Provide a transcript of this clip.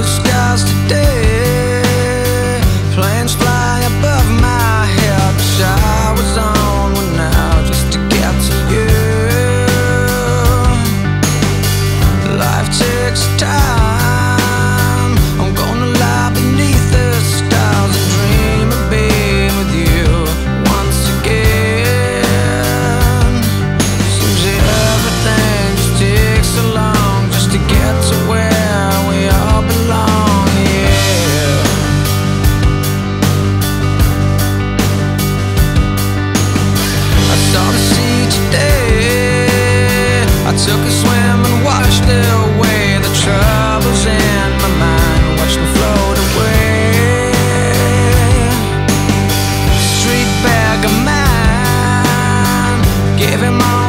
skies today. Planes fly above my head. Wish I was on one now just to get to you. Life takes time. I'm gonna lie beneath the stars and dream of being with you once again. Seems that everything just takes so long just to get to where we all belong, yeah. I saw the sea today. I took a swim and washed away the troubles in my mind. Watched them float away. Street beggar man, gave him all